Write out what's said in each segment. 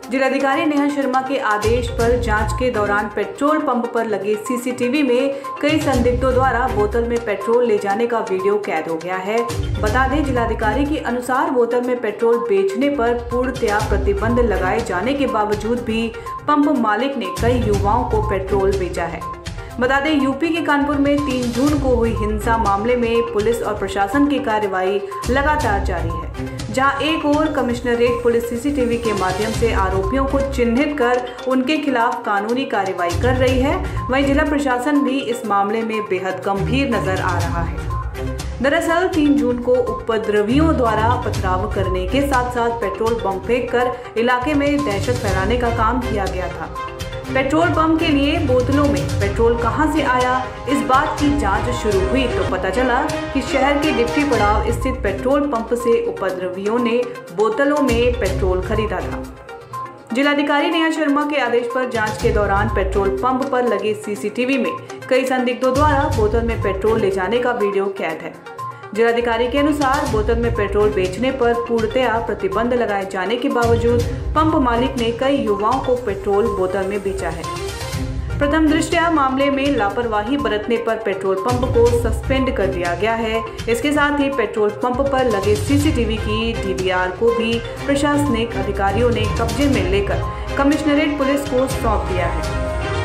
जिलाधिकारी नेहा शर्मा के आदेश पर जांच के दौरान पेट्रोल पंप पर लगे सीसीटीवी में कई संदिग्धों द्वारा बोतल में पेट्रोल ले जाने का वीडियो कैद हो गया है। बता दें, जिलाधिकारी के अनुसार बोतल में पेट्रोल बेचने पर पूर्णतया प्रतिबंध लगाए जाने के बावजूद भी पंप मालिक ने कई युवाओं को पेट्रोल बेचा है। बता दें, यूपी के कानपुर में 3 जून को हुई हिंसा मामले में पुलिस और प्रशासन की कार्रवाई लगातार जारी है, जहां एक ओर कमिश्नरेट पुलिस सीसीटीवी के माध्यम से आरोपियों को चिन्हित कर उनके खिलाफ कानूनी कार्रवाई कर रही है, वहीं जिला प्रशासन भी इस मामले में बेहद गंभीर नजर आ रहा है। दरअसल 3 जून को उपद्रवियों द्वारा पथराव करने के साथ साथ पेट्रोल बम फेंक कर इलाके में दहशत फैलाने का काम किया गया था। पेट्रोल पंप के लिए बोतलों में पेट्रोल कहां से आया, इस बात की जांच शुरू हुई तो पता चला कि शहर के डिप्टी पड़ाव स्थित पेट्रोल पंप से उपद्रवियों ने बोतलों में पेट्रोल खरीदा था। जिलाधिकारी नेहा शर्मा के आदेश पर जांच के दौरान पेट्रोल पंप पर लगे सीसीटीवी में कई संदिग्धों द्वारा बोतल में पेट्रोल ले जाने का वीडियो कैद है। जिलाधिकारी के अनुसार बोतल में पेट्रोल बेचने पर पूर्णतया प्रतिबंध लगाए जाने के बावजूद पंप मालिक ने कई युवाओं को पेट्रोल बोतल में बेचा है। प्रथम दृष्टया मामले में लापरवाही बरतने पर पेट्रोल पंप को सस्पेंड कर दिया गया है। इसके साथ ही पेट्रोल पंप पर लगे सीसीटीवी की डीवीआर को भी प्रशासनिक अधिकारियों ने कब्जे में लेकर कमिश्नरेट पुलिस को सौंप दिया है।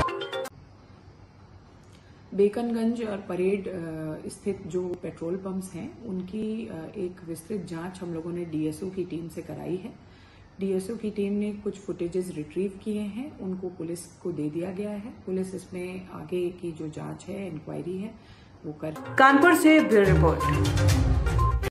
बेकनगंज और परेड स्थित जो पेट्रोल पंप्स हैं उनकी एक विस्तृत जांच हम लोगों ने डीएसओ की टीम से कराई है। डीएसओ की टीम ने कुछ फुटेजेस रिट्रीव किए हैं, उनको पुलिस को दे दिया गया है। पुलिस इसमें आगे की जो जांच है, इंक्वायरी है, वो कर। कानपुर से ब्यूरो रिपोर्ट।